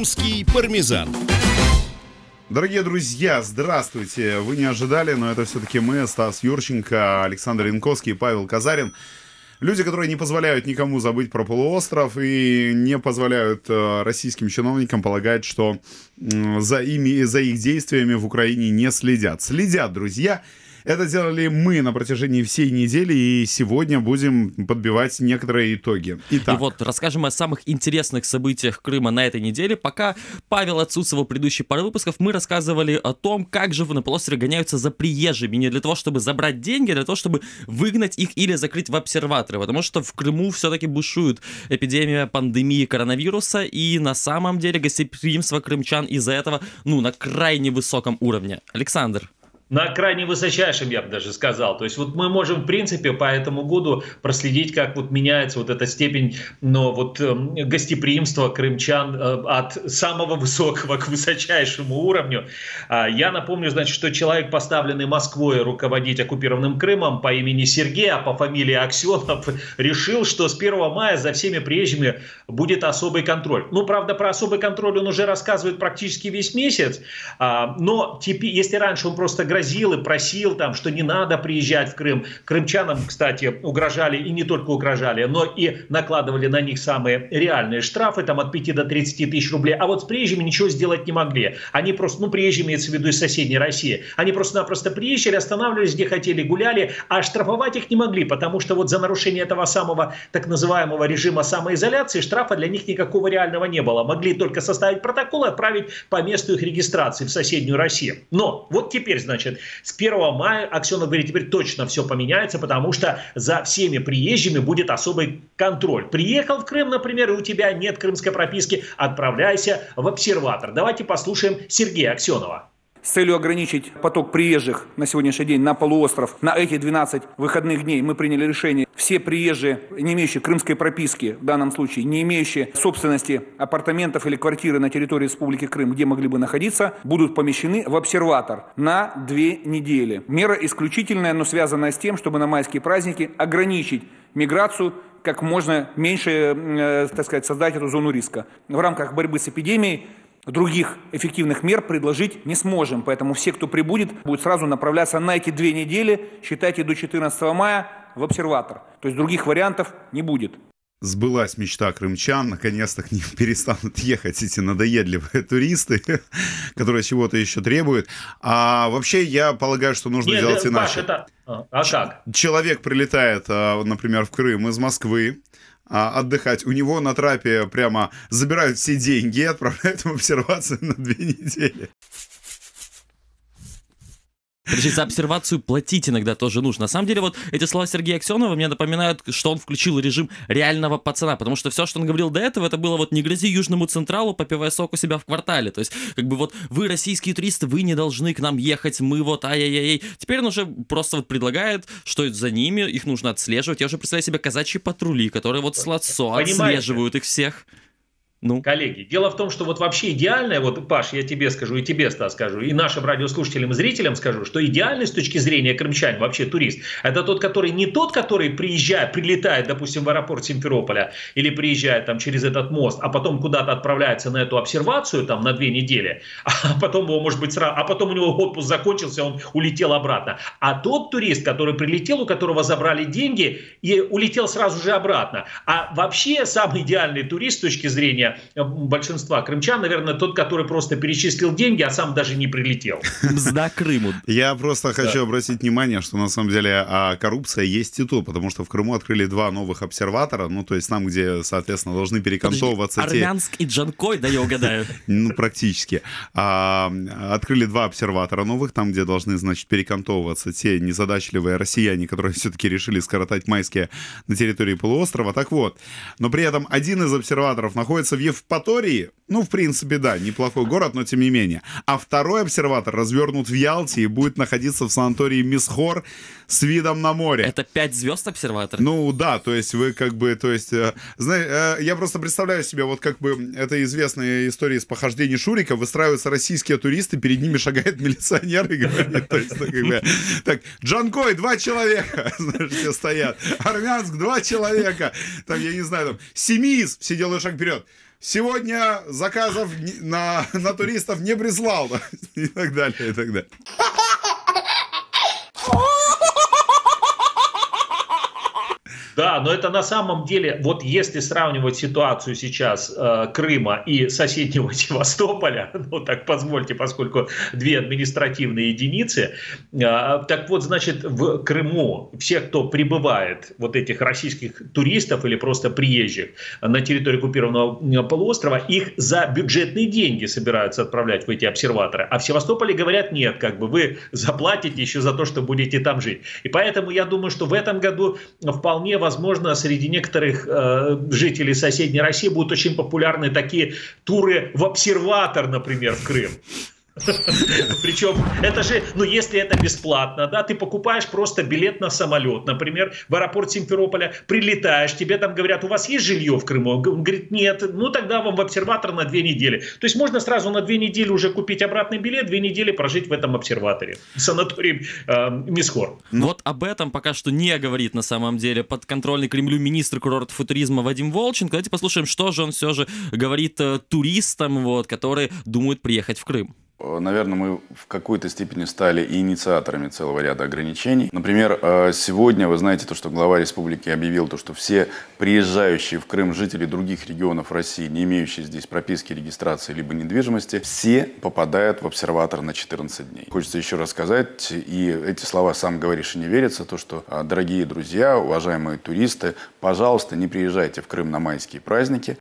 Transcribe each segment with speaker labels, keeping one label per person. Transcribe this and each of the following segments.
Speaker 1: Крымский пармезан.
Speaker 2: Дорогие друзья, здравствуйте! Вы не ожидали, но это все-таки мы, Стас Юрченко, Александр Янковский и Павел Казарин. Люди, которые не позволяют никому забыть про полуостров и не позволяют российским чиновникам полагать, что за их действиями в Украине не следят. Следят, друзья. Это делали мы на протяжении всей недели, и сегодня будем подбивать некоторые итоги. Итак.
Speaker 3: И вот расскажем о самых интересных событиях Крыма на этой неделе. Пока Павел отсутствовал в предыдущей паре выпусков, мы рассказывали о том, как же на полуострове гоняются за приезжими. Не для того, чтобы забрать деньги, а для того, чтобы выгнать их или закрыть в обсерваторы. Потому что в Крыму все-таки бушует эпидемия пандемии коронавируса, и на самом деле гостеприимство крымчан из-за этого, на крайне высоком уровне. Александр.
Speaker 4: На крайне высочайшем, я бы даже сказал. То есть вот мы можем, в принципе, по этому году проследить, как вот меняется вот эта степень гостеприимства крымчан от самого высокого к высочайшему уровню. Я напомню, значит, что человек, поставленный Москвой руководить оккупированным Крымом по имени Сергей, а по фамилии Аксенов, решил, что с 1 мая за всеми приезжими будет особый контроль. Правда, про особый контроль он уже рассказывает практически весь месяц, но теперь, если раньше он просто грозил и просил, что не надо приезжать в Крым. Крымчанам, кстати, угрожали, и не только угрожали, но и накладывали на них самые реальные штрафы, от 5 до 30 тысяч рублей. А вот с приезжими ничего сделать не могли. Они просто, приезжие имеется в виду из соседней России, они просто-напросто приезжали, останавливались где хотели, гуляли, а штрафовать их не могли, потому что вот за нарушение этого самого так называемого режима самоизоляции штрафа для них никакого реального не было. Могли только составить протокол и отправить по месту их регистрации в соседнюю Россию. Но вот теперь, значит, с 1 мая Аксенов говорит, теперь точно все поменяется, потому что за всеми приезжими будет особый контроль. Приехал в Крым, например, и у тебя нет крымской прописки, отправляйся в обсерватор. Давайте послушаем Сергея Аксенова.
Speaker 5: С целью ограничить поток приезжих на сегодняшний день на полуостров, на эти 12 выходных дней мы приняли решение. Все приезжие, не имеющие крымской прописки, в данном случае не имеющие собственности апартаментов или квартиры на территории Республики Крым, где могли бы находиться, будут помещены в обсерватор на 2 недели. Мера исключительная, но связанная с тем, чтобы на майские праздники ограничить миграцию, как можно меньше, создать эту зону риска. В рамках борьбы с эпидемией других эффективных мер предложить не сможем. Поэтому все, кто прибудет, будут сразу направляться на эти 2 недели, считайте, до 14 мая в обсерватор. То есть других вариантов не будет.
Speaker 2: Сбылась мечта крымчан, наконец-то к ним перестанут ехать эти надоедливые туристы, которые чего-то еще требуют. А вообще, я полагаю, что нужно делать иначе.
Speaker 4: Как?
Speaker 2: Человек прилетает, например, в Крым из Москвы, отдыхать. У него на трапе прямо забирают все деньги и отправляют в обсервацию на 2 недели.
Speaker 3: Подожди, за обсервацию платить иногда тоже нужно. На самом деле, вот эти слова Сергея Аксенова мне напоминают, что он включил режим реального пацана, потому что все, что он говорил до этого, это было не грози Южному Централу, попивая сок у себя в квартале. То есть, вы, российские туристы, вы не должны к нам ехать, мы ай-яй-яй. Теперь он уже просто предлагает, что за ними, их нужно отслеживать. Я уже представляю себе казачьи патрули, которые с ЛАЦО отслеживают их всех.
Speaker 4: Коллеги, дело в том, что вообще идеальное, Паш, я тебе скажу, и тебе, Стас, скажу, и нашим радиослушателям и зрителям скажу, что идеальный с точки зрения крымчан, вообще турист, это тот, который не тот, который прилетает, допустим, в аэропорт Симферополя или приезжает через этот мост, а потом куда-то отправляется на эту обсервацию на 2 недели, а потом его, может быть, сразу, у него отпуск закончился, он улетел обратно. А тот турист, который прилетел, у которого забрали деньги и улетел сразу же обратно. А вообще самый идеальный турист с точки зрения большинства крымчан, наверное, тот, который просто перечислил деньги, а сам даже не прилетел.
Speaker 3: Мзда Крыму.
Speaker 2: Я просто хочу обратить внимание, что на самом деле коррупция есть и тут, потому что в Крыму открыли 2 новых обсерватора, то есть там, где, соответственно, должны перекантовываться
Speaker 3: Армянск и Джанкой, да я угадаю.
Speaker 2: Практически. Открыли 2 обсерватора новых, там, где должны, перекантовываться те незадачливые россияне, которые все-таки решили скоротать майские на территории полуострова. Так вот, но при этом один из обсерваторов находится в Евпатории, в принципе, да, неплохой город, но тем не менее. А второй обсерватор развернут в Ялте и будет находиться в санатории Мисхор с видом на море.
Speaker 3: Это 5 звезд обсерватор?
Speaker 2: Да, то есть вы я просто представляю себе, это известная история из похождений Шурика, выстраиваются российские туристы, перед ними шагает милиционер и говорит, так, Джанкой 2 человека, все стоят, Армянск 2 человека, я не знаю, Семиз, все делают шаг вперед. сегодня заказов на туристов не прислал. И так далее, и так далее.
Speaker 4: Да, но это на самом деле, вот если сравнивать ситуацию сейчас Крыма и соседнего Севастополя, ну так позвольте, поскольку две административные единицы, так вот, значит, в Крыму все, кто прибывает, вот этих российских туристов или просто приезжих на территорию оккупированного полуострова, их за бюджетные деньги собираются отправлять в эти обсерваторы. А в Севастополе говорят, нет, как бы вы заплатите еще за то, что будете там жить. И поэтому я думаю, что в этом году вполне возможно, среди некоторых жителей соседней России будут очень популярны такие туры в обсерватор, например, в Крым. Причем это же, ну если это бесплатно, да, ты покупаешь просто билет на самолет, например, в аэропорт Симферополя, прилетаешь, тебе там говорят, у вас есть жилье в Крыму? Он говорит, нет, ну тогда вам в обсерватор на 2 недели. То есть можно сразу на 2 недели уже купить обратный билет, 2 недели прожить в этом обсерваторе, в санатории Мисхор.
Speaker 3: Вот об этом пока что не говорит на самом деле подконтрольный Кремлю министр курортов и туризма Вадим Волченко. Давайте послушаем, что же он все же говорит туристам, вот, которые думают приехать в Крым.
Speaker 1: Наверное, мы в какой-то степени стали и инициаторами целого ряда ограничений. Например, сегодня, вы знаете, то, что глава республики объявил, то, что все приезжающие в Крым жители других регионов России, не имеющие здесь прописки, регистрации либо недвижимости, все попадают в обсерватор на 14 дней. Хочется еще раз сказать, и эти слова сам говоришь и не верится, то, что, дорогие друзья, уважаемые туристы, пожалуйста, не приезжайте в Крым на майские праздники.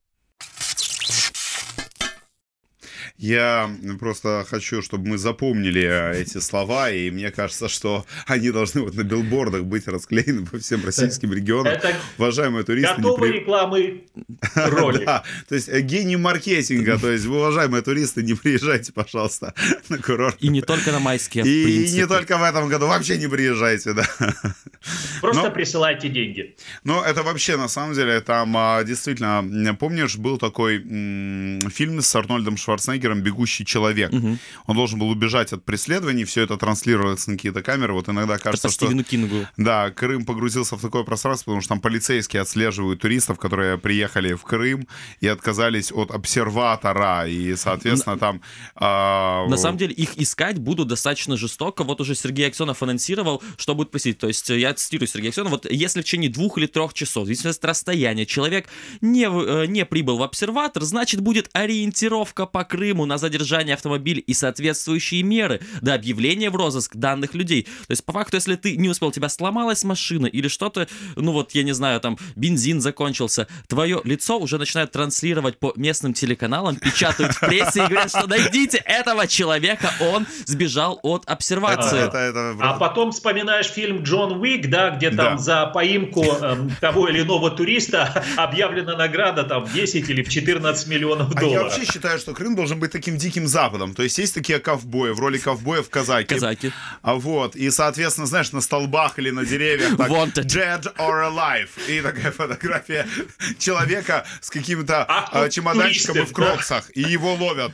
Speaker 2: Я просто хочу, чтобы мы запомнили эти слова, и мне кажется, что они должны вот на билбордах быть расклеены по всем российским регионам. Это уважаемые туристы...
Speaker 4: Готовые рекламы ролик.
Speaker 2: Да, то есть гений маркетинга, то есть уважаемые туристы, не приезжайте, пожалуйста, на курорт.
Speaker 3: И не только на майские,
Speaker 2: в принципе. И не только в этом году, вообще не приезжайте, да.
Speaker 4: Просто присылайте деньги.
Speaker 2: Но это вообще, на самом деле, там действительно, помнишь, был такой фильм с Арнольдом Шварценеггером «Бегущий человек». Он должен был убежать от преследований, все это транслировалось на какие-то камеры. Вот иногда кажется, что...
Speaker 3: Стивену Кингу.
Speaker 2: Да, Крым погрузился в такое пространство, потому что там полицейские отслеживают туристов, которые приехали в Крым и отказались от обсерватора. И, соответственно, там...
Speaker 3: На самом деле, их искать будут достаточно жестоко. Вот уже Сергей Аксенов анонсировал, что будет просить. То есть, я цитирую Сергея Аксенова, вот если в течение 2 или 3 часов, в зависимости от расстояния, человек не прибыл в обсерватор, значит, будет ориентировка по Крыму на задержание автомобиля и соответствующие меры до объявления в розыск данных людей. То есть, по факту, если ты не успел, у тебя сломалась машина или что-то, ну вот, я не знаю, там, бензин закончился, твое лицо уже начинают транслировать по местным телеканалам, печатают в прессе и говорят, что найдите этого человека, он сбежал от обсервации.
Speaker 4: А потом вспоминаешь фильм «Джон Уик», да, где там за поимку того или иного туриста объявлена награда там в 10 или в 14 миллионов долларов.
Speaker 2: Я вообще считаю, что Крым должен быть таким диким западом. То есть есть такие ковбои, в роли ковбоев казаки. Вот, и, соответственно, знаешь, на столбах или на деревьях так, dead or alive. И такая фотография человека с каким-то чемоданчиком в кроксах. И его ловят.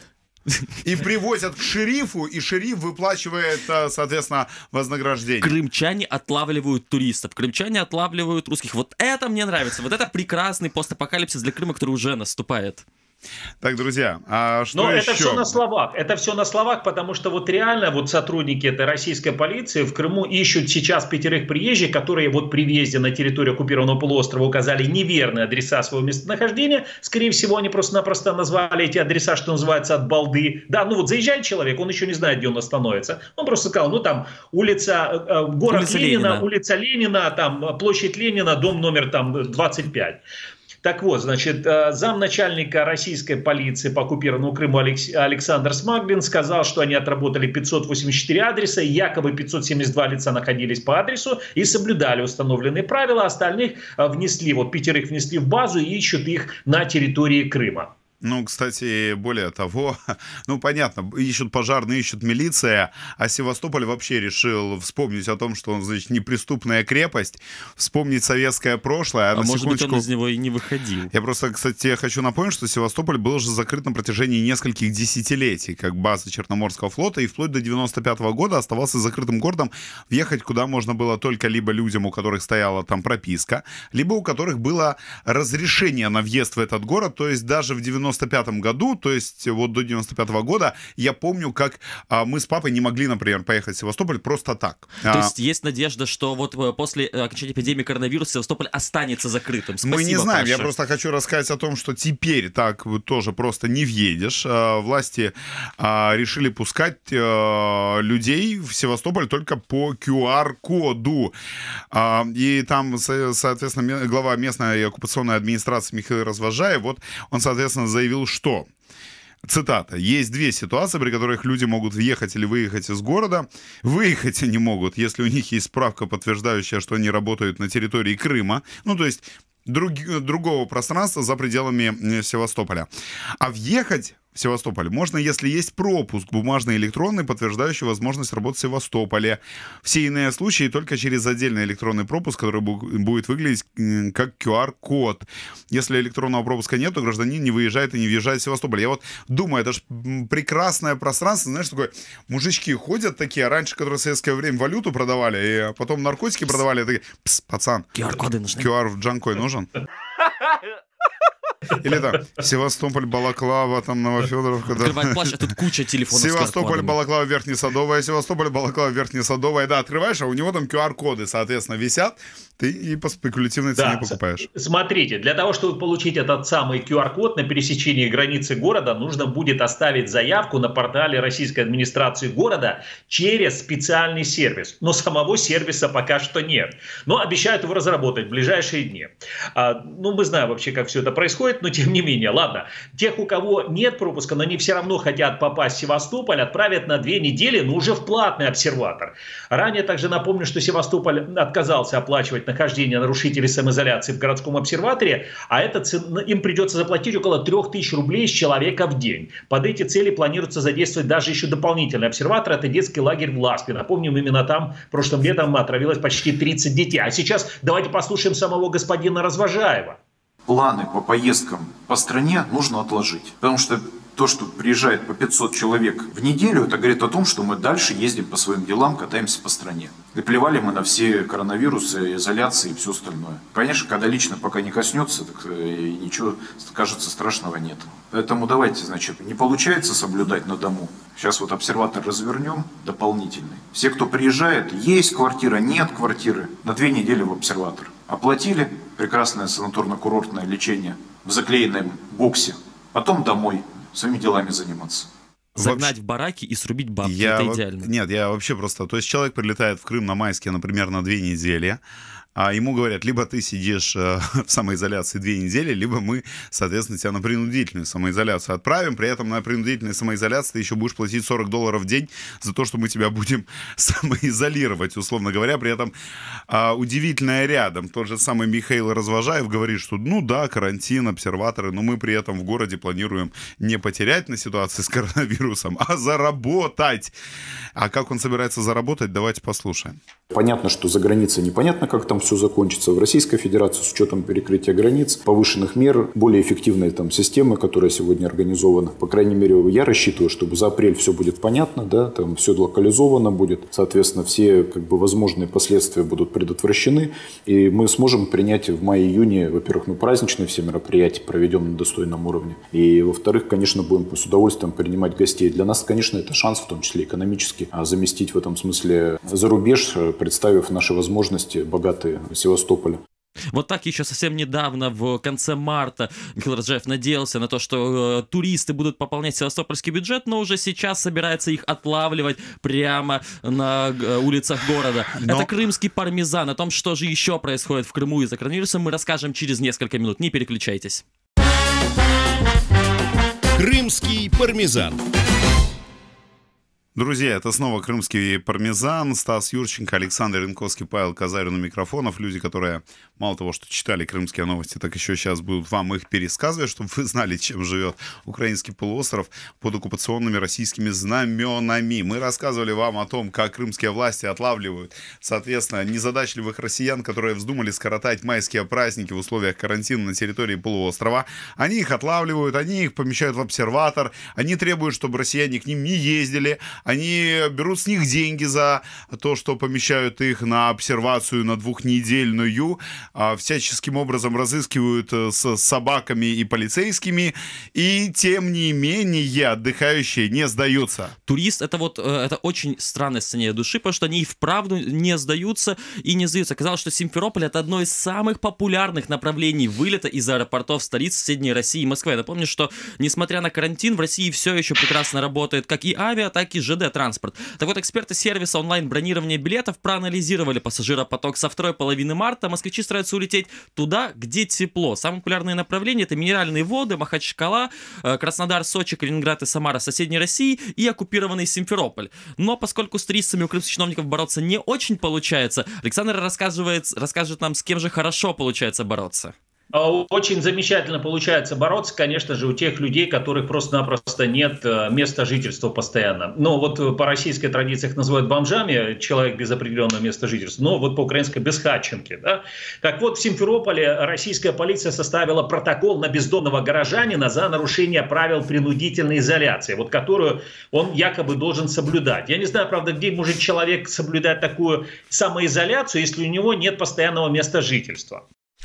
Speaker 2: И привозят к шерифу, и шериф выплачивает, соответственно, вознаграждение.
Speaker 3: Крымчане отлавливают туристов, крымчане отлавливают русских. Вот это мне нравится. Вот это прекрасный постапокалипсис для Крыма, который уже наступает.
Speaker 2: Так, друзья, а что
Speaker 4: Но
Speaker 2: еще?
Speaker 4: Это все на словах. Это все на словах, потому что вот реально вот сотрудники этой российской полиции в Крыму ищут сейчас 5 приезжих, которые вот при въезде на территорию оккупированного полуострова указали неверные адреса своего местонахождения. Скорее всего, они просто-напросто назвали эти адреса, что называется, от балды. Да, ну вот заезжает человек, он еще не знает, где он остановится. Он просто сказал, ну там улица, город Ленина, улица Ленина, там площадь Ленина, дом номер там 25. Так вот, значит, замначальника российской полиции по оккупированному Крыму Александр Смаглин сказал, что они отработали 584 адреса, и якобы 572 лица находились по адресу и соблюдали установленные правила, остальных внесли, вот 5 внесли в базу и ищут их на территории Крыма.
Speaker 2: Ну, кстати, более того, ну, понятно, ищут пожарные, ищут милиция, а Севастополь вообще решил вспомнить о том, что он, значит, неприступная крепость, вспомнить советское прошлое.
Speaker 3: А может быть, он из него и не выходил.
Speaker 2: Я просто, кстати, хочу напомнить, что Севастополь был уже закрыт на протяжении нескольких десятилетий, как база Черноморского флота, и вплоть до 95-го года оставался закрытым городом, въехать куда можно было только либо людям, у которых стояла там прописка, либо у которых было разрешение на въезд в этот город, то есть даже в 90 95-м году, то есть вот до 95-го года, я помню, как мы с папой не могли, например, поехать в Севастополь просто так.
Speaker 3: То есть есть надежда, что вот после окончания эпидемии коронавируса Севастополь останется закрытым? Спасибо,
Speaker 2: мы не знаем,
Speaker 3: Паша.
Speaker 2: я просто хочу рассказать о том, что теперь так тоже просто не въедешь. Власти решили пускать людей в Севастополь только по QR-коду. И там, соответственно, глава местной оккупационной администрации Михаил Развожаев, вот он, соответственно, заявил, что... Цитата. «Есть две ситуации, при которых люди могут въехать или выехать из города. Выехать они могут, если у них есть справка, подтверждающая, что они работают на территории Крыма». Ну, то есть другого пространства за пределами Севастополя. А въехать в Севастополь можно, если есть пропуск бумажный, электронный, подтверждающий возможность работы в Севастополе. Все иные случаи только через отдельный электронный пропуск, который будет выглядеть как QR-код. Если электронного пропуска нет, то гражданин не выезжает и не въезжает в Севастополь. Я вот думаю, это же прекрасное пространство, знаешь, такое, мужички ходят такие, раньше, которые в советское время валюту продавали, и потом наркотики продавали, такие, пацан,
Speaker 3: QR-коды нужны.
Speaker 2: QR в Джанкой нужен? Или там Севастополь, Балаклава, там Новофедоровка.
Speaker 3: Открывать плащ, а тут куча телефонов
Speaker 2: Севастополь, Балаклава, Верхнесадовая, Севастополь, Балаклава, Верхнесадовая. Да, открываешь, а у него там QR-коды, соответственно, висят. Ты и по спекулятивной цене покупаешь.
Speaker 4: Смотрите, для того, чтобы получить этот самый QR-код на пересечении границы города, нужно будет оставить заявку на портале российской администрации города через специальный сервис. Но самого сервиса пока что нет. Но обещают его разработать в ближайшие дни. Ну, мы знаем вообще, как все это происходит, но тем не менее. Ладно, тех, у кого нет пропуска, но они все равно хотят попасть в Севастополь, отправят на 2 недели, но уже в платный обсерватор. Ранее также напомню, что Севастополь отказался оплачивать нахождение нарушителей самоизоляции в городском обсерваторе, а им придется заплатить около 3000 рублей с человека в день. Под эти цели планируется задействовать даже еще дополнительный обсерватор, это детский лагерь в Ласпе. Напомним, именно там прошлым летом отравилось почти 30 детей. А сейчас давайте послушаем самого господина Развожаева.
Speaker 6: Планы по поездкам по стране нужно отложить, потому что то, что приезжает по 500 человек в неделю, это говорит о том, что мы дальше ездим по своим делам, катаемся по стране. И плевали мы на все коронавирусы, изоляции и все остальное. Конечно, когда лично пока не коснется, так ничего, кажется, страшного нет. Поэтому давайте, значит, не получается соблюдать на дому. Сейчас вот обсерватор развернем дополнительный. Все, кто приезжает, есть квартира, нет квартиры, на 2 недели в обсерватор. Оплатили прекрасное санаторно-курортное лечение в заклеенном боксе, потом домой своими делами заниматься.
Speaker 3: Загнать в бараки и срубить бабки, это идеально.
Speaker 2: Нет, я вообще просто... То есть человек прилетает в Крым на майские, например, на 2 недели, а ему говорят, либо ты сидишь в самоизоляции 2 недели, либо мы, соответственно, тебя на принудительную самоизоляцию отправим. При этом на принудительной самоизоляции ты еще будешь платить $40 в день за то, что мы тебя будем самоизолировать, условно говоря. При этом удивительное рядом. Тот же самый Михаил Развожаев говорит, что ну да, карантин, обсерваторы, но мы при этом в городе планируем не потерять на ситуации с коронавирусом, а заработать. А как он собирается заработать, давайте послушаем.
Speaker 7: Понятно, что за границей непонятно, как там все закончится. В Российской Федерации с учетом перекрытия границ, повышенных мер, более эффективной там системы, которая сегодня организована. По крайней мере, я рассчитываю, что за апрель все будет понятно, да, там все локализовано будет. Соответственно, все возможные последствия будут предотвращены. И мы сможем принять в мае-июне, во-первых, праздничные все мероприятия проведем на достойном уровне. И, во-вторых, конечно, будем с удовольствием принимать гостей. Для нас, конечно, это шанс, в том числе экономический, заместить в этом смысле за рубеж, представив наши возможности богатые Севастополя.
Speaker 3: Вот так еще совсем недавно, в конце марта, Михаил Развожаев надеялся на то, что туристы будут пополнять севастопольский бюджет, но уже сейчас собирается их отлавливать прямо на улицах города. Это крымский пармезан. О том, что же еще происходит в Крыму из-за коронавируса, мы расскажем через несколько минут. Не переключайтесь.
Speaker 8: Крымский пармезан.
Speaker 2: Друзья, это снова крымский пармезан. Стас Юрченко, Александр Янковский, Павел Казарин у микрофонов. Люди, которые мало того, что читали крымские новости, так еще сейчас будут вам их пересказывать, чтобы вы знали, чем живет украинский полуостров под оккупационными российскими знаменами. Мы рассказывали вам о том, как крымские власти отлавливают, соответственно, незадачливых россиян, которые вздумали скоротать майские праздники в условиях карантина на территории полуострова. Они их отлавливают, они их помещают в обсерватор, они требуют, чтобы россияне к ним не ездили. они берут с них деньги за то, что помещают их на обсервацию на двухнедельную, всяческим образом разыскивают с собаками и полицейскими, и тем не менее отдыхающие не сдаются.
Speaker 3: Турист — это очень странное состояние души, потому что они и вправду не сдаются и не сдаются. Оказалось, что Симферополь — это одно из самых популярных направлений вылета из аэропортов столиц соседней России и Москвы. Я напомню, что несмотря на карантин, в России все еще прекрасно работает как и авиа, так и ЖД-транспорт. Так вот, эксперты сервиса онлайн-бронирования билетов проанализировали пассажиропоток со второй половины марта. Москвичи стараются улететь туда, где тепло. Самые популярные направления — это минеральные воды, Махачкала, Краснодар, Сочи, Калининград и Самара соседней России и оккупированный Симферополь. Но поскольку с туристами у крымских чиновников бороться не очень получается, Александр расскажет нам, с кем же хорошо получается бороться.
Speaker 4: Очень замечательно получается бороться, конечно же, у тех людей, которых просто-напросто нет места жительства постоянно. Но вот по российской традиции их называют бомжами, человек без определенного места жительства, но вот по-украински бесхатченки. Да? Так вот, в Симферополе российская полиция составила протокол на бездомного горожанина за нарушение правил принудительной изоляции, вот которую он якобы должен соблюдать. Я не знаю, правда, где может человек соблюдать такую самоизоляцию, если у него нет постоянного места жительства.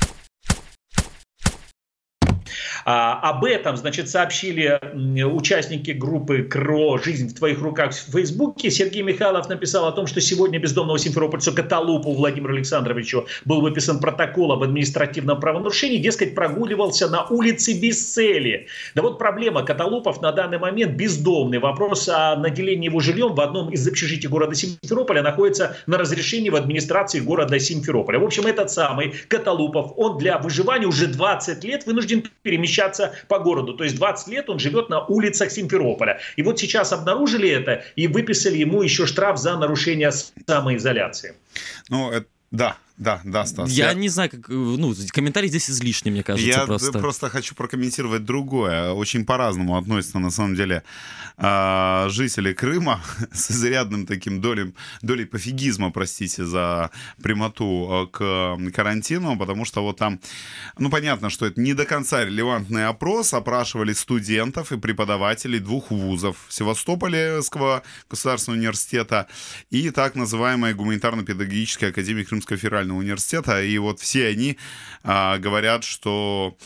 Speaker 4: Об этом, значит, сообщили участники группы КРО «Жизнь в твоих руках» в Фейсбуке. Сергей Михайлов написал о том, что сегодня бездомному симферопольцу Каталупу Владимиру Александровичу был выписан протокол об административном правонарушении. Дескать, прогуливался на улице без цели. Да вот проблема. Каталупов на данный момент бездомный. Вопрос о наделении его жильем в одном из общежитий города Симферополя находится на разрешении в администрации города Симферополя. В общем, этот самый Каталупов, он для выживания уже 20 лет вынужден перемещаться по городу. То есть 20 лет он живет на улицах Симферополя. И вот сейчас обнаружили это и выписали ему еще штраф за нарушение самоизоляции.
Speaker 2: Ну, да, Стас.
Speaker 3: Я не знаю, комментарий здесь излишний, мне кажется.
Speaker 2: Я просто хочу прокомментировать другое. Очень по-разному относятся, на самом деле, жители Крыма с изрядным таким долей пофигизма, простите за прямоту, к карантину, потому что вот там, понятно, что это не до конца релевантный опрос, опрашивали студентов и преподавателей двух вузов: Севастопольского государственного университета и так называемой гуманитарно-педагогической академии Крымского федерального университета, и вот все они говорят, что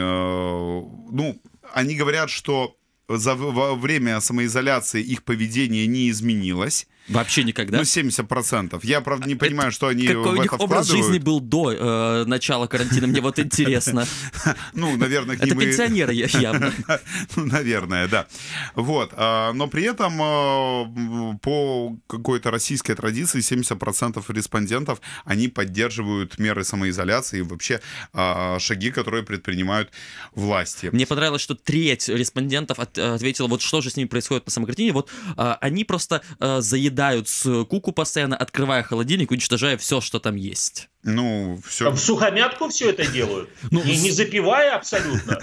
Speaker 2: они говорят, что во время самоизоляции их поведение не изменилось.
Speaker 3: Вообще никогда?
Speaker 2: 70%. Я, правда, не понимаю, что они в это вкладывают.
Speaker 3: Какой у них образ жизни был до начала карантина? Мне вот интересно.
Speaker 2: Наверное, к
Speaker 3: ним...
Speaker 2: Это
Speaker 3: пенсионеры явно.
Speaker 2: Наверное, да. Вот. Но при этом по какой-то российской традиции 70% респондентов, они поддерживают меры самоизоляции и вообще шаги, которые предпринимают власти.
Speaker 3: Мне понравилось, что треть респондентов ответила, вот что же с ними происходит на самой картине. Вот они просто заедают скуку постоянно, открывая холодильник, уничтожая все, что там есть.
Speaker 2: Все.
Speaker 4: В сухомятку все это делают? Не запивая абсолютно?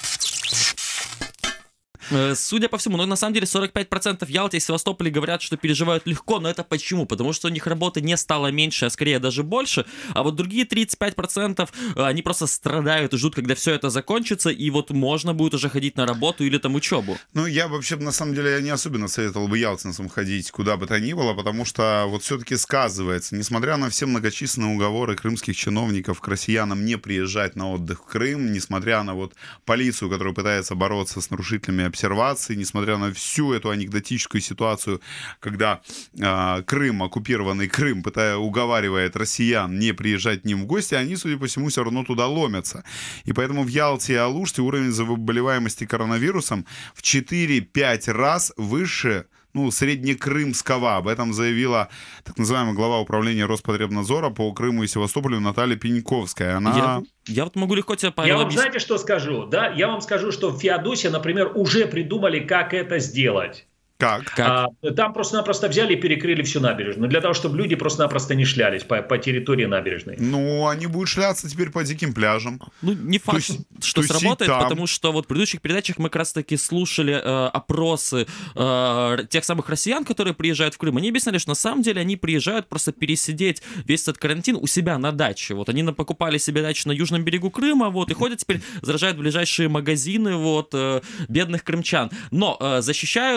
Speaker 3: Судя по всему, на самом деле 45% в Ялте и Севастополе говорят, что переживают легко, но это почему? Потому что у них работы не стало меньше, а скорее даже больше, а вот другие 35% они просто страдают и ждут, когда все это закончится, и вот можно будет уже ходить на работу или там учебу.
Speaker 2: Я вообще, на самом деле, я не особенно советовал бы ялтинцам ходить куда бы то ни было, потому что вот все-таки сказывается, несмотря на все многочисленные уговоры крымских чиновников к россиянам не приезжать на отдых в Крым, несмотря на вот полицию, которая пытается бороться с нарушителями обсервации, несмотря на всю эту анекдотическую ситуацию, когда Крым, оккупированный Крым, уговаривает россиян не приезжать к ним в гости, они, судя по всему, все равно туда ломятся. И поэтому в Ялте и Алуште уровень заболеваемости коронавирусом в 4-5 раз выше среднекрымского. Об этом заявила так называемая глава управления Роспотребнадзора по Крыму и Севастополю Наталья Пеньковская.
Speaker 3: Я вот могу легко тебе, Павел,
Speaker 4: Я вам знаете, что скажу? Да? Я вам скажу, что в Феодосии, например, уже придумали, как это сделать.
Speaker 2: Как?
Speaker 4: Там просто-напросто взяли и перекрыли всю набережную, для того, чтобы люди просто-напросто не шлялись по территории набережной.
Speaker 2: Они будут шляться теперь по диким пляжам.
Speaker 3: Не факт, что сработает, потому что вот в предыдущих передачах мы как раз-таки слушали опросы тех самых россиян, которые приезжают в Крым. Они объясняли, что на самом деле они приезжают просто пересидеть весь этот карантин у себя на даче. Вот они покупали себе дачу на южном берегу Крыма, и ходят теперь, заражают ближайшие магазины бедных крымчан. Но защищают в Крыму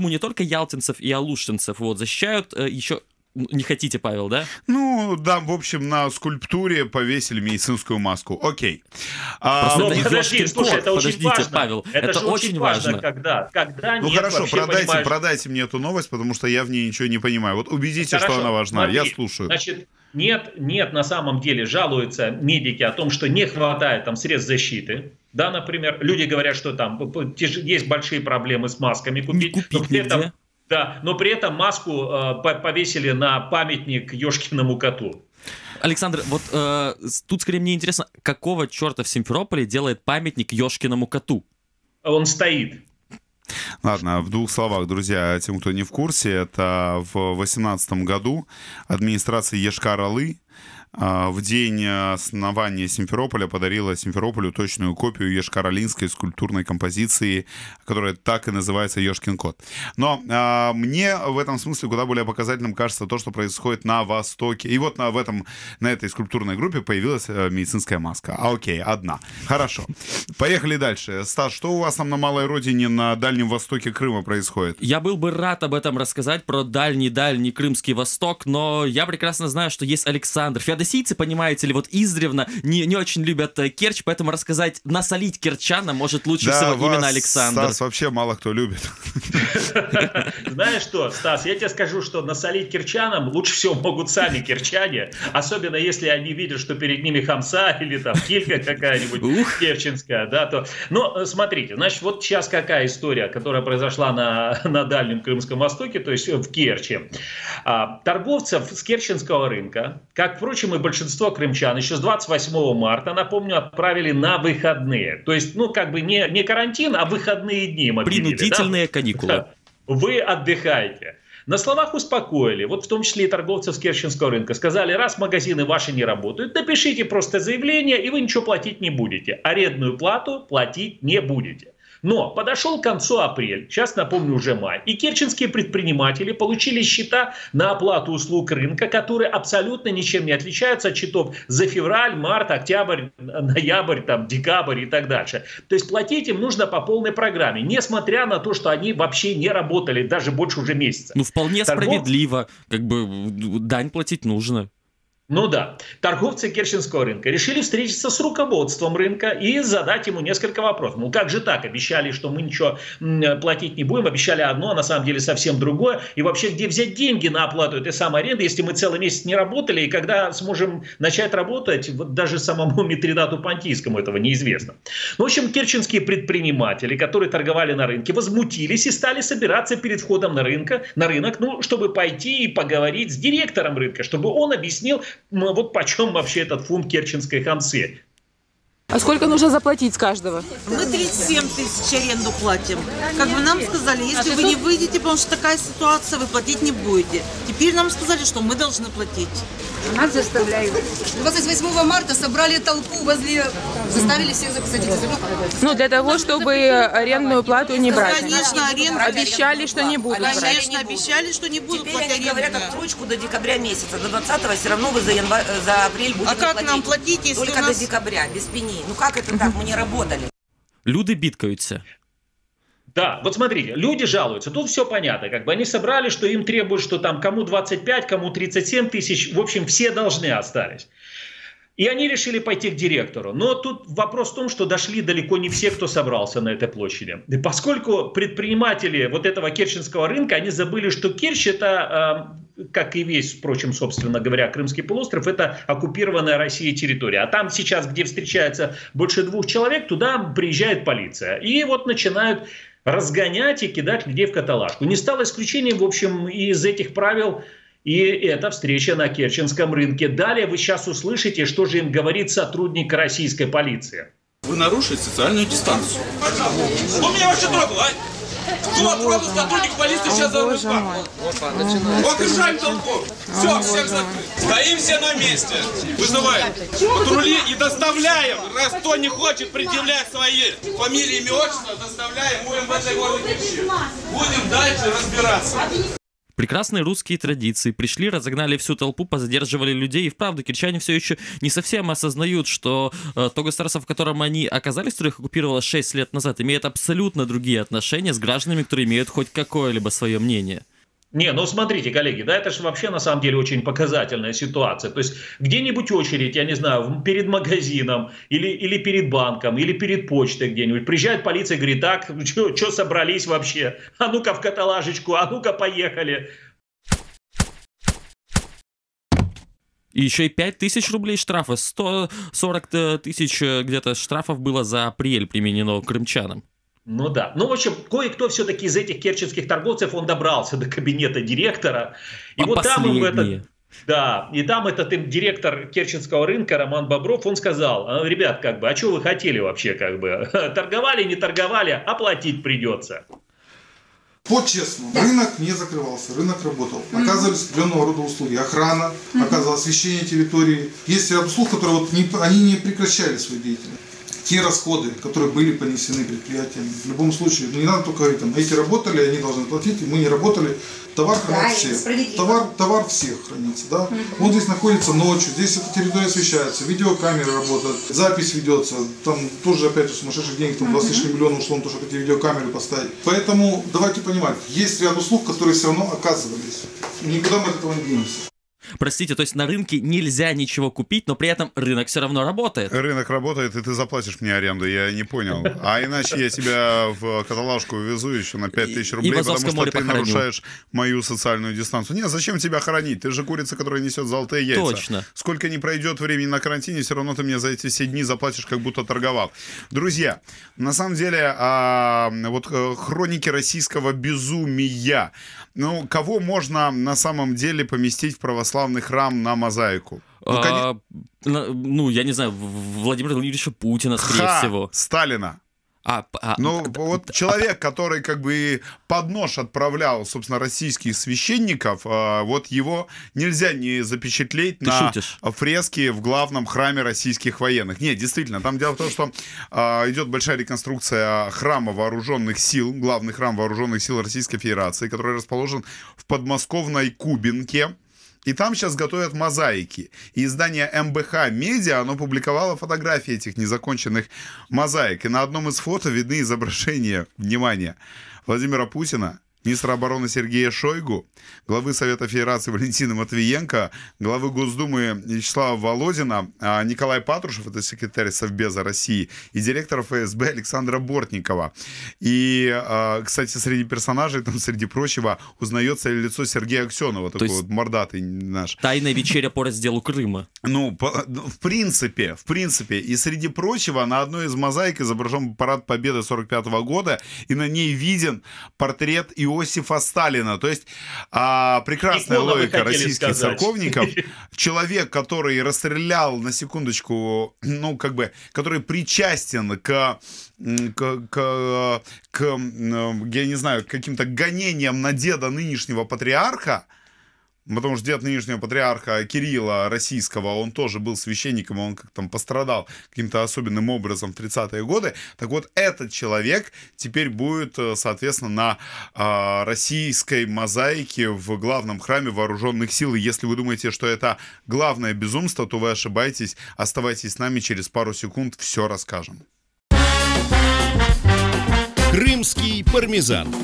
Speaker 3: Крыму не только ялтинцев и алушинцев, вот, защищают еще... Не хотите, Павел, да?
Speaker 2: Ну, да, в общем, на скульптуре повесили медицинскую маску. Окей.
Speaker 4: Подожди, слушай, это очень важно.
Speaker 3: Павел,
Speaker 4: это же очень важно, когда
Speaker 2: ну
Speaker 4: нет,
Speaker 2: хорошо,
Speaker 4: вообще,
Speaker 2: продайте мне эту новость, потому что я в ней ничего не понимаю. Вот убедите,
Speaker 4: хорошо,
Speaker 2: что она важна.
Speaker 4: смотри,
Speaker 2: Я слушаю.
Speaker 4: Значит, нет, на самом деле жалуются медики о том, что не хватает там средств защиты. Да, например, люди говорят, что там есть большие проблемы с масками купить.
Speaker 3: Не купить нигде.
Speaker 4: Да, но при этом маску повесили на памятник Ёшкиному коту.
Speaker 3: Александр, вот тут скорее мне интересно, какого черта в Симферополе делает памятник Ёшкиному коту?
Speaker 4: Он стоит.
Speaker 2: Ладно, в двух словах, друзья, тем, кто не в курсе, это в 2018 году администрация Йошкар-Олы в день основания Симферополя подарила Симферополю точную копию йошкар-олинской скульптурной композиции, которая так и называется «Ёшкин кот». Но мне в этом смысле куда более показательным кажется то, что происходит на Востоке. И вот на этой скульптурной группе появилась медицинская маска. Окей, одна. Хорошо. Поехали дальше. Стас, что у вас там на Малой Родине, на Дальнем Востоке Крыма происходит?
Speaker 3: Я был бы рад об этом рассказать, про дальний Крымский Восток, но я прекрасно знаю, что есть Александр. Феодосийцы, понимаете ли, вот издревно не очень любят Керчь, поэтому рассказать, насолить керчанам может лучше всего именно Александр.
Speaker 2: Стас вообще мало кто любит.
Speaker 4: Знаешь что, Стас, я тебе скажу, что насолить керчанам лучше всего могут сами керчане, особенно если они видят, что перед ними хамса или там килька какая-нибудь керченская, да, то... Но смотрите, значит, вот сейчас какая история, которая произошла на Дальнем Крымском Востоке, то есть в Керчи. Торговцев с керченского рынка, как, впрочем, и большинство крымчан, еще с 28 марта, напомню, отправили на выходные. То есть, ну, как бы не карантин, а выходные дни им объявили.
Speaker 3: Принудительные каникулы.
Speaker 4: Вы отдыхаете. На словах успокоили, вот в том числе и торговцев с керченского рынка. Сказали, раз магазины ваши не работают, напишите просто заявление, и вы ничего платить не будете. Арендную плату платить не будете. Но подошел к концу апрель, сейчас напомню уже май, и керченские предприниматели получили счета на оплату услуг рынка, которые абсолютно ничем не отличаются от счетов за февраль, март, октябрь, ноябрь, там, декабрь и так дальше. То есть платить им нужно по полной программе, несмотря на то, что они вообще не работали даже больше уже месяца.
Speaker 3: Ну вполне справедливо, как бы дань платить нужно.
Speaker 4: Ну да, торговцы керченского рынка решили встретиться с руководством рынка и задать ему несколько вопросов. Ну как же так, обещали, что мы ничего платить не будем, обещали одно, а на самом деле совсем другое. И вообще, где взять деньги на оплату этой самой аренды, если мы целый месяц не работали, и когда сможем начать работать, вот даже самому Митридату Понтийскому этого неизвестно. В общем, керченские предприниматели, которые торговали на рынке, возмутились и стали собираться перед входом на рынок, ну, чтобы пойти и поговорить с директором рынка, чтобы он объяснил, вот почем вообще этот фунт керченской хамсы.
Speaker 9: А сколько нужно заплатить с каждого?
Speaker 10: Мы 37 тысяч аренду платим. Как бы нам сказали, если вы не выйдете, потому что такая ситуация, вы платить не будете. Теперь нам сказали, что мы должны платить.
Speaker 11: Нас заставляют. 28 марта собрали толпу возле... Заставили всех записать.
Speaker 9: Ну, для того, чтобы арендную плату не брать.
Speaker 10: Конечно, аренду.
Speaker 9: Обещали, что не будут брать.
Speaker 10: Конечно, обещали, что не будут
Speaker 11: Теперь
Speaker 10: платить
Speaker 11: они говорят отсрочку до декабря месяца. До 20-го все равно вы за апрель будете платить.
Speaker 10: А как нам платить, если
Speaker 11: только
Speaker 10: у нас...
Speaker 11: до декабря, без пени? Ну как это так? Мы не работали.
Speaker 3: Люди бідкаються.
Speaker 4: Да, вот смотрите, люди жалуются, тут все понятно, как бы они собрали, что им требуют, что там кому 25, кому 37 тысяч, в общем, все должны остались. И они решили пойти к директору. Но тут вопрос в том, что дошли далеко не все, кто собрался на этой площади. И поскольку предприниматели вот этого керченского рынка, они забыли, что Керчь это, как и весь, впрочем, собственно говоря, Крымский полуостров, это оккупированная Россией территория. А там сейчас, где встречается больше 2 человек, туда приезжает полиция. И вот начинают разгонять и кидать людей в каталажку. Не стало исключением, в общем, из этих правил и эта встреча на керченском рынке. Далее вы сейчас услышите, что же им говорит сотрудник российской полиции.
Speaker 12: Вы нарушили социальную дистанцию. Кто меня вообще трогал, а? Кто трогал сотрудник полиции сейчас за руку? Окружаем толпу. Все, всех закрыть. Стоим все на месте. Вызываем патрули и доставляем. Раз кто не хочет предъявлять свои фамилии, имя, отчество, доставляем в МВД города Керчи. Будем дальше разбираться.
Speaker 3: Прекрасные русские традиции. Пришли, разогнали всю толпу, позадерживали людей. И вправду, кирчане все еще не совсем осознают, что то государство, в котором они оказались, которое их оккупировало 6 лет назад, имеет абсолютно другие отношения с гражданами, которые имеют хоть какое-либо свое мнение.
Speaker 4: Не, ну смотрите, коллеги, да, это же вообще на самом деле очень показательная ситуация. То есть где-нибудь очередь, я не знаю, перед магазином или перед банком, или перед почтой где-нибудь. Приезжает полиция и говорит: так, что собрались вообще? А ну-ка в каталажечку, а ну-ка поехали.
Speaker 3: И еще и 5000 рублей штрафа, 140 тысяч где-то штрафов было за апрель применено крымчанам.
Speaker 4: Ну да. Ну, в общем, кое-кто все-таки из этих керченских торговцев, он добрался до кабинета директора. И вот там им этот... Да, и там этот им директор керченского рынка Роман Бобров, он сказал: ребят, как бы, а что вы хотели вообще, как бы? Торговали, не торговали, оплатить придется.
Speaker 13: По-честному, рынок не закрывался, рынок работал. Оказывались определенного рода услуги. Охрана, оказывалось освещение территории. Есть ряд услуг, которые они не прекращали свою деятельность. Те расходы, которые были понесены предприятиями, в любом случае, не надо только говорить, там, эти работали, они должны платить, мы не работали. Товар хранят все. Товар всех хранится. Да? Он здесь находится ночью, здесь эта территория освещается, видеокамеры работают, запись ведется. Там тоже опять же сумасшедших денег, там 20 лишних миллионов ушло на то, чтобы эти видеокамеры поставить. Поэтому давайте понимать, есть ряд услуг, которые все равно оказывались. Никуда мы от этого не денемся.
Speaker 3: Простите, то есть на рынке нельзя ничего купить, но при этом рынок все равно работает.
Speaker 2: Рынок работает, и ты заплатишь мне аренду, я не понял. А иначе я тебя в каталажку увезу еще на 5000 рублей, потому что ты нарушаешь мою социальную дистанцию. Нет, зачем тебя хоронить? Ты же курица, которая несет золотые яйца.
Speaker 3: Точно.
Speaker 2: Сколько не пройдет времени на карантине, все равно ты мне за эти все дни заплатишь, как будто торговал. Друзья, на самом деле, вот хроники российского безумия. Ну, кого можно на самом деле поместить в православный храм на мозаику?
Speaker 3: Ну, я не знаю, Владимира Владимировича Путина, скорее всего.
Speaker 2: Сталина. Ну, вот человек, который как бы под нож отправлял, собственно, российских священников, вот его нельзя не запечатлеть на фреске в главном храме российских военных. Нет, действительно, там дело в том, что идет большая реконструкция храма вооруженных сил, главный храм вооруженных сил Российской Федерации, который расположен в подмосковной Кубинке. И там сейчас готовят мозаики. И издание МБХ Медиа, оно публиковало фотографии этих незаконченных мозаик. И на одном из фото видны изображения, внимание, Владимира Путина, министра обороны Сергея Шойгу, главы Совета Федерации Валентины Матвиенко, главы Госдумы Вячеслава Володина, Николай Патрушев, это секретарь Совбеза России, и директор ФСБ Александра Бортникова. И, кстати, среди персонажей, там, среди прочего, узнается лицо Сергея Аксенова, такой вот мордатый наш.
Speaker 3: Тайная вечеря по разделу Крыма.
Speaker 2: Ну, в принципе, и среди прочего, на одной из мозаик изображен парад Победы 1945 года, и на ней виден портрет Иосифа Сталина. То есть прекрасная логика российских церковников. Человек, который расстрелял, на секундочку, ну, как бы, который причастен к я не знаю, каким-то гонениям на деда нынешнего патриарха, потому что дед нынешнего патриарха Кирилла Российского, он тоже был священником, он как там пострадал каким-то особенным образом в 30-е годы. Так вот, этот человек теперь будет, соответственно, на российской мозаике в главном храме вооруженных сил. И если вы думаете, что это главное безумство, то вы ошибаетесь. Оставайтесь с нами, через пару секунд все расскажем.
Speaker 8: Крымский пармезан.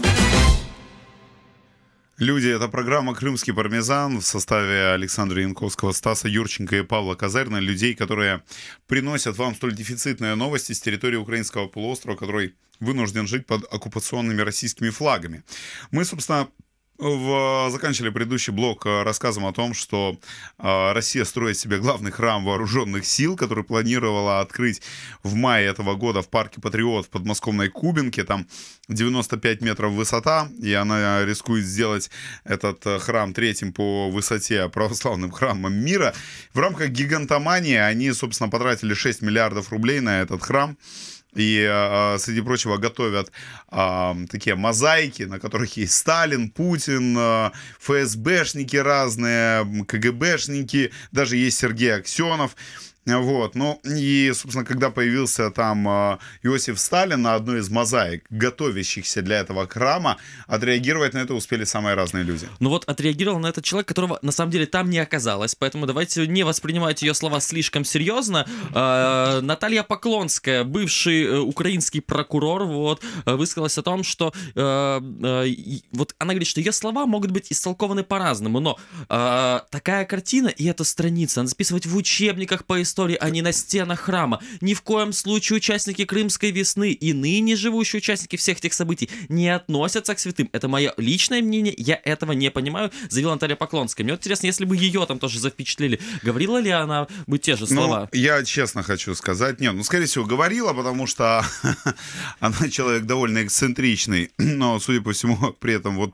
Speaker 2: Люди, это программа «Крымский пармезан» в составе Александра Янковского, Стаса Юрченко и Павла Казарина. Людей, которые приносят вам столь дефицитные новости с территории украинского полуострова, который вынужден жить под оккупационными российскими флагами. Мы, собственно, заканчивали предыдущий блок рассказом о том, что Россия строит себе главный храм вооруженных сил, который планировала открыть в мае этого года в парке Патриот в подмосковной Кубинке. Там 95 метров высота, и она рискует сделать этот храм третьим по высоте православным храмом мира. В рамках гигантомании они, собственно, потратили 6 миллиардов рублей на этот храм. И, среди прочего, готовят такие мозаики, на которых есть Сталин, Путин, ФСБшники разные, КГБшники, даже есть Сергей Аксенов. Вот, ну и, собственно, когда появился там Иосиф Сталин на одной из мозаик, готовящихся для этого храма, отреагировать на это успели самые разные люди.
Speaker 3: Ну вот отреагировал на этот человек, которого на самом деле там не оказалось, поэтому давайте не воспринимать ее слова слишком серьезно. Наталья Поклонская, бывший украинский прокурор, вот, высказалась о том, что вот она говорит, что ее слова могут быть истолкованы по-разному, но такая картина и эта страница, надо записывать в учебниках по истории, а не на стенах храма. Ни в коем случае участники Крымской весны и ныне живущие участники всех этих событий не относятся к святым. Это мое личное мнение, я этого не понимаю, заявила Наталья Поклонская. Мне вот интересно, если бы ее там тоже запечатлели, говорила ли она бы те же слова?
Speaker 2: Ну, я честно хочу сказать, нет, ну, скорее всего, говорила, потому что она человек довольно эксцентричный, но, судя по всему, при этом вот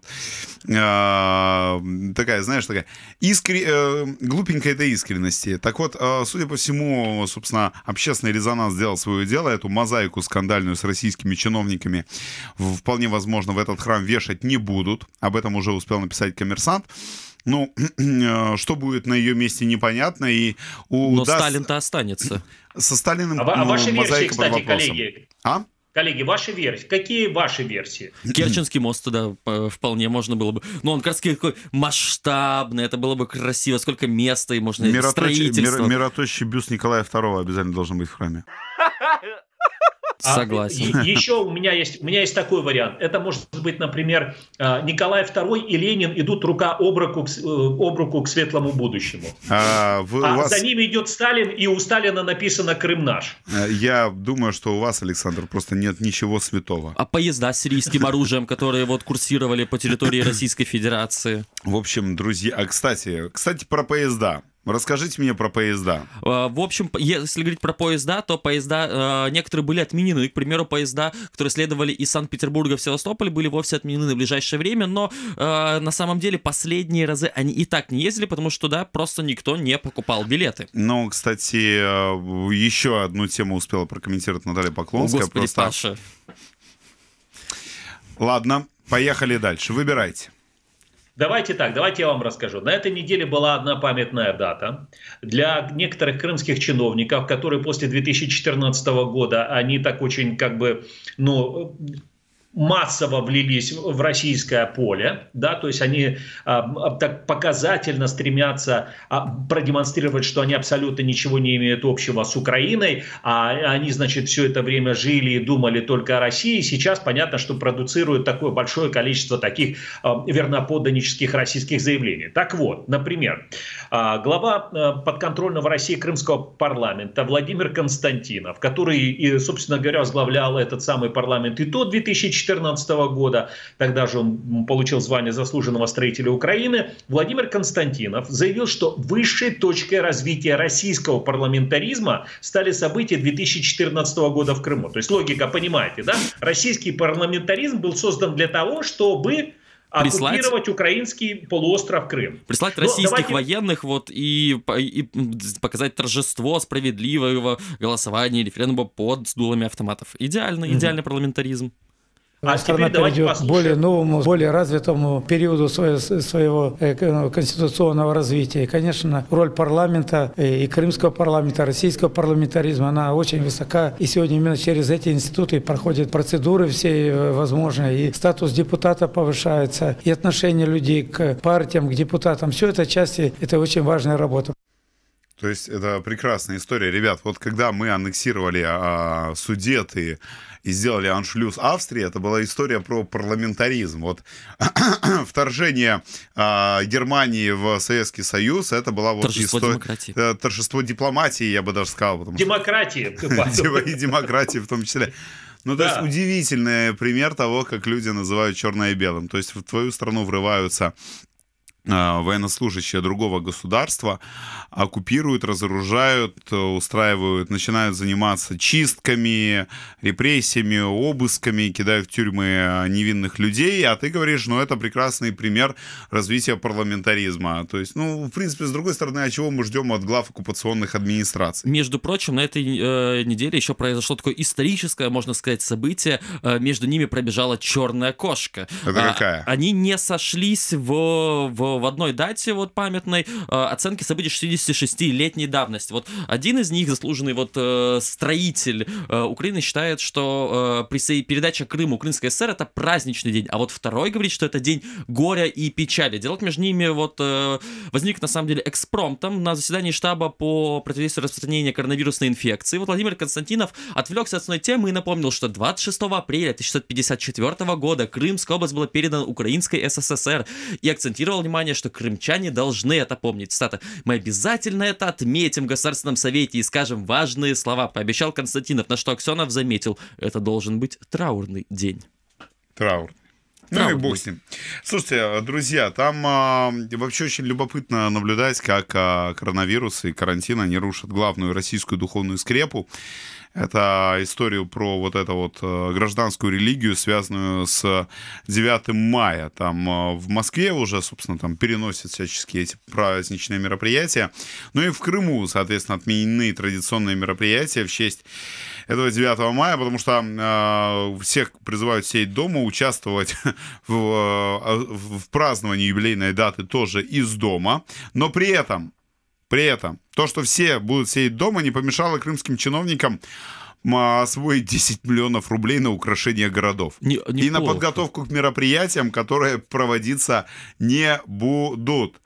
Speaker 2: такая, знаешь, такая глупенькая этой искренности. Так вот, судя по всему, собственно, общественный резонанс сделал свое дело. Эту мозаику скандальную с российскими чиновниками вполне возможно в этот храм вешать не будут. Об этом уже успел написать «Коммерсант». Ну, что будет на ее месте, непонятно. И
Speaker 3: но Сталин-то останется.
Speaker 2: Со Сталиным
Speaker 4: ваши версии, кстати,
Speaker 2: под вопросом.
Speaker 4: коллеги.
Speaker 2: А?
Speaker 4: Коллеги, ваши версии. Какие ваши версии?
Speaker 3: Керченский мост туда вполне можно было бы. Ну, он как раз такой масштабный, это было бы красиво, сколько места и можно строительство.
Speaker 2: Мироточий бюст Николая II обязательно должен быть в храме.
Speaker 3: Согласен.
Speaker 4: Еще у меня есть такой вариант. Это может быть, например, Николай II и Ленин идут рука об руку к светлому будущему. За ними идет Сталин, и у Сталина написано «Крым наш».
Speaker 2: Я думаю, что у вас, Александр, просто нет ничего святого.
Speaker 3: А поезда с сирийским оружием, которые вот курсировали по территории Российской Федерации?
Speaker 2: В общем, друзья, кстати, про поезда. Расскажите мне про поезда.
Speaker 3: В общем, если говорить про поезда, то поезда некоторые были отменены. К примеру, поезда, которые следовали из Санкт-Петербурга в Севастополь, были вовсе отменены на ближайшее время, но на самом деле последние разы они и так не ездили, потому что туда просто никто не покупал билеты.
Speaker 2: Ну, кстати, еще одну тему успела прокомментировать Наталья Поклонская.
Speaker 3: Господи, Паша.
Speaker 2: Ладно, поехали дальше. Выбирайте.
Speaker 4: Давайте я вам расскажу. На этой неделе была одна памятная дата. Для некоторых крымских чиновников, которые после 2014 года, они так очень массово влились в российское поле, да, то есть они так показательно стремятся продемонстрировать, что они абсолютно ничего не имеют общего с Украиной, а они, значит, все это время жили и думали только о России. Сейчас понятно, что продуцируют такое большое количество таких верноподданнических российских заявлений. Так вот, например, глава подконтрольного России Крымского парламента Владимир Константинов, который, собственно говоря, возглавлял этот самый парламент и до 2014 года, тогда же он получил звание заслуженного строителя Украины, Владимир Константинов заявил, что высшей точкой развития российского парламентаризма стали события 2014 года в Крыму. То есть логика, понимаете, да? Российский парламентаризм был создан для того, чтобы оккупировать украинский полуостров Крым.
Speaker 3: Прислать российских военных вот, и показать торжество справедливого голосования референдума под дулами автоматов. Идеальный парламентаризм.
Speaker 14: Страна перейдет к более новому, более развитому периоду своего конституционного развития. И, конечно, роль парламента и крымского парламента, российского парламентаризма, она очень высока. И сегодня именно через эти институты проходят процедуры все возможные. И статус депутата повышается, и отношение людей к партиям, к депутатам. Все это части, это очень важная работа.
Speaker 2: То есть это прекрасная история. Ребят, вот когда мы аннексировали Судеты и сделали аншлюз Австрии, это была история про парламентаризм. Вот вторжение Германии в Советский Союз, это была вот история... Торжество дипломатии, я бы даже сказал.
Speaker 4: Демократии.
Speaker 2: И демократии в том числе. Ну, то есть удивительный пример того, как люди называют черное и белым. То есть в твою страну врываются военнослужащие другого государства, оккупируют, разоружают, устраивают, начинают заниматься чистками, репрессиями, обысками, кидают в тюрьмы невинных людей, а ты говоришь, ну, это прекрасный пример развития парламентаризма. То есть, ну, в принципе, с другой стороны, а чего мы ждем от глав оккупационных администраций?
Speaker 3: Между прочим, на этой неделе еще произошло такое историческое, можно сказать, событие. Между ними пробежала черная кошка.
Speaker 2: Это какая?
Speaker 3: Они не сошлись в в одной дате вот памятной оценки событий 66-летней давности. Вот один из них, заслуженный вот строитель Украины, считает, что передача Крыма Украинской ССР — это праздничный день, а вот второй говорит, что это день горя и печали. Диалог между ними вот возник на самом деле экспромтом на заседании штаба по противодействию распространения коронавирусной инфекции. Вот Владимир Константинов отвлекся от основной темы и напомнил, что 26 апреля 1654 года Крымская область была передана Украинской СССР и акцентировал внимание, что крымчане должны это помнить. Цитата: «Мы обязательно это отметим в Государственном совете и скажем важные слова», пообещал Константинов, на что Аксенов заметил: это должен быть траурный день.
Speaker 2: Траурный. Ну и бог с ним. Слушайте, друзья, там вообще очень любопытно наблюдать, как коронавирус и карантин, они рушат главную российскую духовную скрепу. Это историю про вот эту вот гражданскую религию, связанную с 9 мая. Там в Москве уже, собственно, там переносят всяческие эти праздничные мероприятия. Ну и в Крыму, соответственно, отменены традиционные мероприятия в честь этого 9 мая, потому что всех призывают сидеть дома, участвовать в праздновании юбилейной даты тоже из дома, но при этом то, что все будут сидеть дома, не помешало крымским чиновникам освоить 10 миллионов рублей на украшение городов. И на подготовку к мероприятиям, которые проводиться не будут.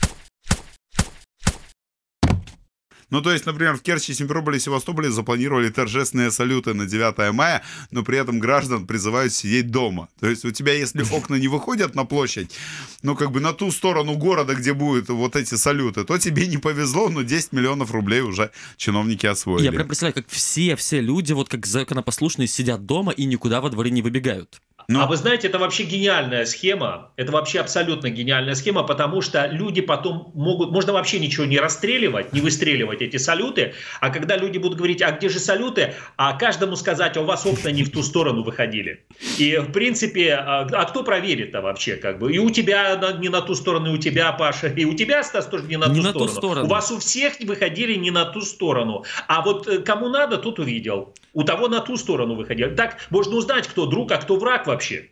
Speaker 2: Ну, то есть, например, в Керчи, Симферополе, Севастополе запланировали торжественные салюты на 9 мая, но при этом граждан призывают сидеть дома. То есть у тебя, если окна не выходят на площадь, ну, как бы на ту сторону города, где будут вот эти салюты, то тебе не повезло, но 10 миллионов рублей уже чиновники освоили.
Speaker 3: Я прям представляю, как все люди, вот как законопослушные, сидят дома и никуда во дворе не выбегают.
Speaker 4: А вы знаете, это вообще гениальная схема, это вообще абсолютно гениальная схема, потому что люди потом можно вообще ничего не расстреливать, не выстреливать эти салюты, а когда люди будут говорить: а где же салюты, а каждому сказать: а у вас окна не в ту сторону выходили. И в принципе, а кто проверит-то вообще, как бы? И у тебя не на ту сторону, и у тебя, Паша, и у тебя, Стас, тоже не на ту сторону. У вас у всех выходили не на ту сторону, а вот кому надо, тот увидел. У того на ту сторону выходили. Так можно узнать, кто друг, а кто враг вообще.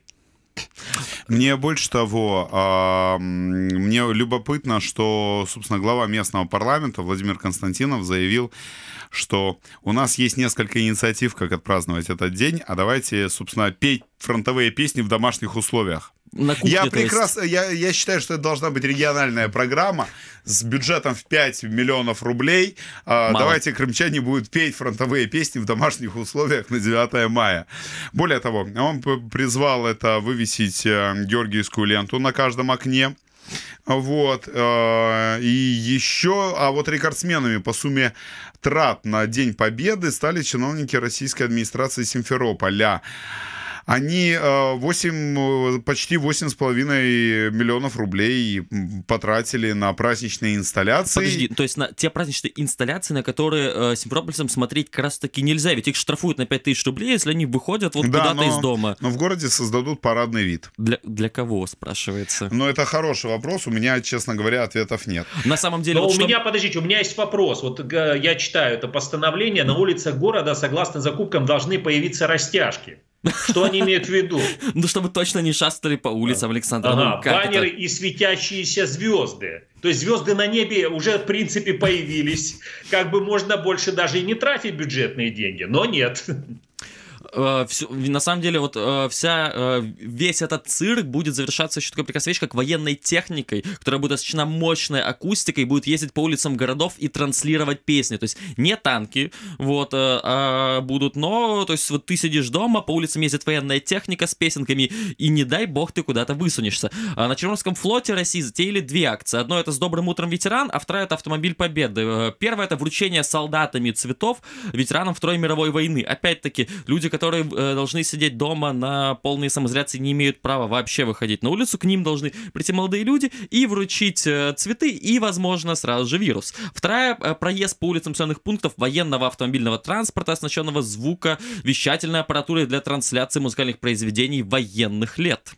Speaker 2: Мне больше того, мне любопытно, что, собственно, глава местного парламента Владимир Константинов заявил, что у нас есть несколько инициатив, как отпраздновать этот день, а давайте, собственно, петь фронтовые песни в домашних условиях.
Speaker 3: На кухне,
Speaker 2: я считаю, что это должна быть региональная программа с бюджетом в 5 миллионов рублей. Давайте крымчане будут петь фронтовые песни в домашних условиях на 9 мая. Более того, он призвал это вывесить георгиевскую ленту на каждом окне. Вот. И еще, вот рекордсменами по сумме трат на День Победы стали чиновники российской администрации Симферополя. Они почти 8,5 миллионов рублей потратили на праздничные инсталляции.
Speaker 3: Подожди, то есть на те праздничные инсталляции, на которые симферопольцам смотреть как раз таки нельзя, ведь их штрафуют на 5000 рублей, если они выходят вот куда-то из дома.
Speaker 2: Но в городе создадут парадный вид.
Speaker 3: Для кого, спрашивается?
Speaker 2: Ну, это хороший вопрос, у меня, честно говоря, ответов нет.
Speaker 3: На самом деле...
Speaker 4: Но подождите, у меня есть вопрос. Вот я читаю это постановление, на улицах города, согласно закупкам, должны появиться растяжки. Что они имеют в виду?
Speaker 3: Ну, чтобы точно не шастали по улицам, Александр.
Speaker 4: Баннеры и светящиеся звезды. То есть звезды на небе уже, в принципе, появились. Как бы можно больше даже и не тратить бюджетные деньги, но нет.
Speaker 3: На самом деле, вот весь этот цирк будет завершаться еще такой прекрасной вещь, как военной техникой, которая будет оснащена мощной акустикой, будет ездить по улицам городов и транслировать песни. То есть не танки будут, но то есть вот ты сидишь дома, по улицам ездит военная техника с песенками, и не дай бог ты куда-то высунешься. На Черноморском флоте России затеяли 2 акции. Одно — это «С добрым утром, ветеран», а вторая — это «Автомобиль Победы». Первое — это вручение солдатами цветов ветеранам Второй мировой войны. Опять-таки, люди, которые должны сидеть дома на полной самоизоляции, не имеют права вообще выходить на улицу, к ним должны прийти молодые люди и вручить цветы и, возможно, сразу же вирус. Вторая — проезд по улицам населенных пунктов военного автомобильного транспорта, оснащенного звуковещательной аппаратурой для трансляции музыкальных произведений военных лет.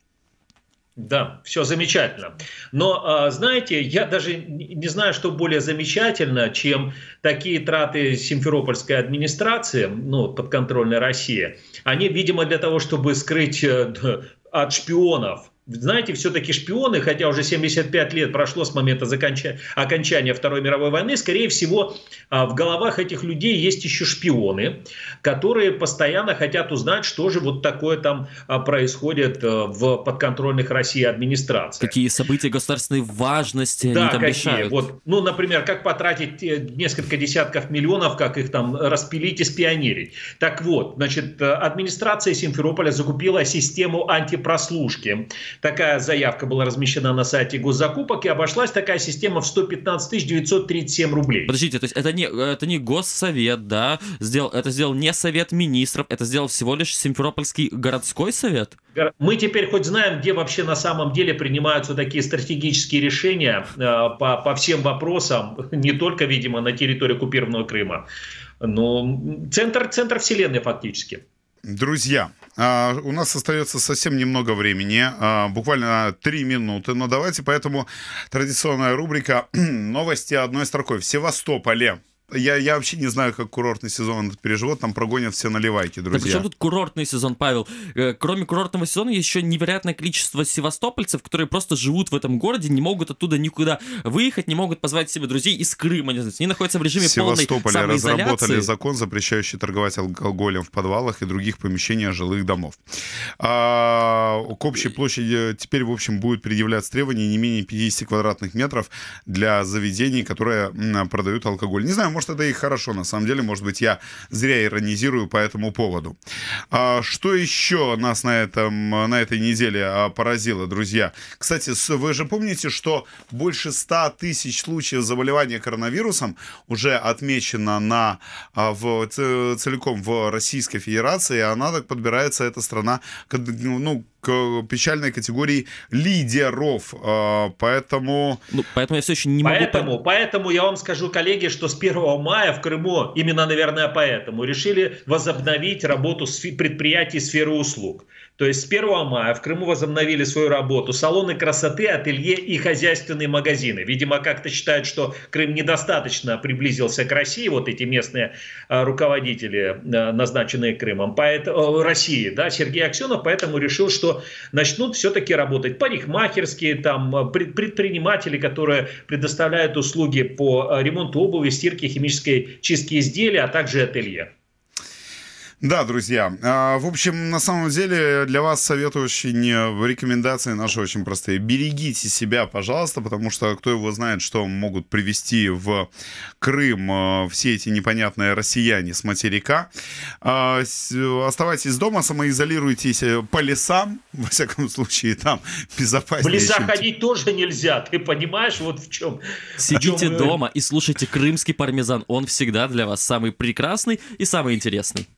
Speaker 4: Да, все замечательно. Но, знаете, я даже не знаю, что более замечательно, чем такие траты симферопольской администрации, подконтрольной России. Они, видимо, для того, чтобы скрыть от шпионов знаете, все-таки шпионы, хотя уже 75 лет прошло с момента окончания Второй мировой войны, скорее всего, в головах этих людей есть еще шпионы, которые постоянно хотят узнать, что же вот такое там происходит в подконтрольных России администрациях.
Speaker 3: Какие события государственной важности
Speaker 4: да,
Speaker 3: они там
Speaker 4: какие?
Speaker 3: решают.
Speaker 4: Вот, ну, например, как потратить несколько десятков миллионов, как их там распилить и спионерить. Так вот, значит, администрация Симферополя закупила систему антипрослушки. Такая заявка была размещена на сайте госзакупок, и обошлась такая система в 115 937 рублей.
Speaker 3: Подождите, то есть это не Госсовет, да? Это сделал не Совет Министров, это сделал всего лишь Симферопольский городской совет?
Speaker 4: Мы теперь хоть знаем, где вообще на самом деле принимаются такие стратегические решения по всем вопросам, не только, видимо, на территории оккупированного Крыма, но центр вселенной фактически.
Speaker 2: Друзья, у нас остается совсем немного времени, буквально 3 минуты, но давайте поэтому традиционная рубрика «Новости одной строкой». В Севастополе. Я вообще не знаю, как курортный сезон переживет, там прогонят все наливайки, друзья.
Speaker 3: Да причем тут курортный сезон, Павел? Кроме курортного сезона есть еще невероятное количество севастопольцев, которые просто живут в этом городе, не могут оттуда никуда выехать, не могут позвать себе друзей из Крыма. Они находятся в режиме полной самоизоляции. В Севастополе
Speaker 2: разработали закон, запрещающий торговать алкоголем в подвалах и других помещениях жилых домов. К общей площади теперь, в общем, будет предъявляться требования не менее 50 квадратных метров для заведений, которые продают алкоголь. Не знаю, может, это и хорошо, на самом деле. Может быть, я зря иронизирую по этому поводу. Что еще нас на этой неделе поразило, друзья? Кстати, вы же помните, что больше 100 тысяч случаев заболевания коронавирусом уже отмечено целиком в Российской Федерации, а она так подбирается, эта страна, к печальной категории лидеров, поэтому...
Speaker 3: Поэтому я все еще не могу...
Speaker 4: Поэтому я вам скажу, коллеги, что с 1 мая в Крыму, именно, наверное, поэтому, решили возобновить работу предприятий сферы услуг. То есть с 1 мая в Крыму возобновили свою работу салоны красоты, ателье и хозяйственные магазины. Видимо, как-то считают, что Крым недостаточно приблизился к России, вот эти местные руководители, назначенные Крымом, России, да, Сергей Аксенов, поэтому решил, что начнут все-таки работать парикмахерские, там, предприниматели, которые предоставляют услуги по ремонту обуви, стирке, химической чистке изделий, а также ателье.
Speaker 2: Да, друзья, в общем, на самом деле для вас совет рекомендации наши очень простые. Берегите себя, пожалуйста, потому что кто его знает, что могут привезти в Крым все эти непонятные россияне с материка. Оставайтесь дома, самоизолируйтесь по лесам, во всяком случае, там безопаснее.
Speaker 4: В леса ходить тоже нельзя, ты понимаешь, вот в чем.
Speaker 3: Сидите дома и слушайте крымский пармезан, он всегда для вас самый прекрасный и самый интересный.